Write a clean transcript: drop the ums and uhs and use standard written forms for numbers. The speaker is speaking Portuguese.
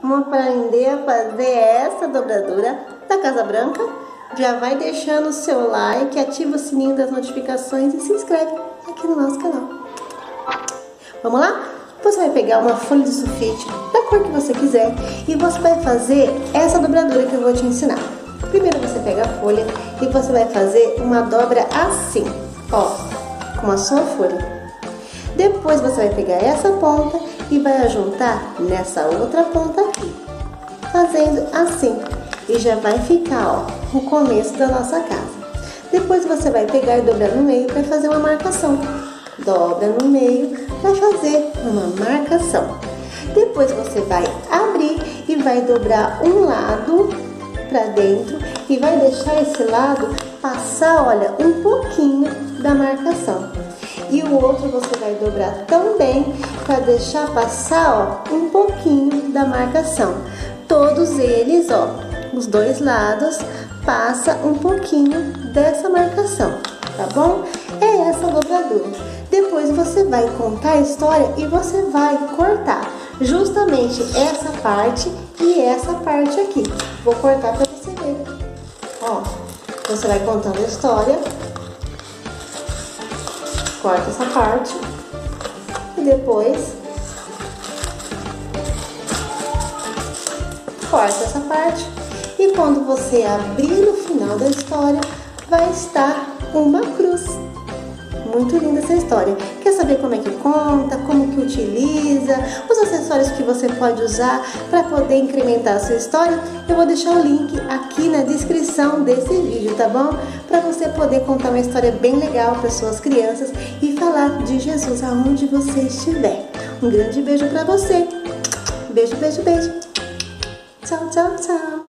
Vamos aprender a fazer essa dobradura da Casa Branca? Já vai deixando o seu like, ativa o sininho das notificações e se inscreve aqui no nosso canal. Vamos lá? Você vai pegar uma folha de sulfite da cor que você quiser e você vai fazer essa dobradura que eu vou te ensinar. Primeiro você pega a folha e você vai fazer uma dobra assim, ó, com a sua folha. Depois você vai pegar essa ponta e vai juntar nessa outra ponta aqui, fazendo assim. E já vai ficar, ó, o começo da nossa casa. Depois você vai pegar e dobrar no meio para fazer uma marcação. Dobra no meio para fazer uma marcação. Depois você vai abrir e vai dobrar um lado para dentro e vai deixar esse lado passar, olha, um pouquinho da marcação. E o outro você vai dobrar também para deixar passar, ó, um pouquinho da marcação. Todos eles, ó, os dois lados, passa um pouquinho dessa marcação, tá bom? É essa dobradura. Depois você vai contar a história e você vai cortar justamente essa parte e essa parte aqui. Vou cortar para você ver. Ó, você vai contando a história, corta essa parte e depois corta essa parte. E quando você abrir no final da história, vai estar uma cruz. Muito linda essa história. Quer saber como é que conta, como que utiliza, os acessórios que você pode usar para poder incrementar a sua história? Eu vou deixar o link aqui na descrição desse vídeo, tá bom? Para você poder contar uma história bem legal para suas crianças e falar de Jesus aonde você estiver. Um grande beijo para você. Beijo, beijo, beijo. Tchau, tchau, tchau.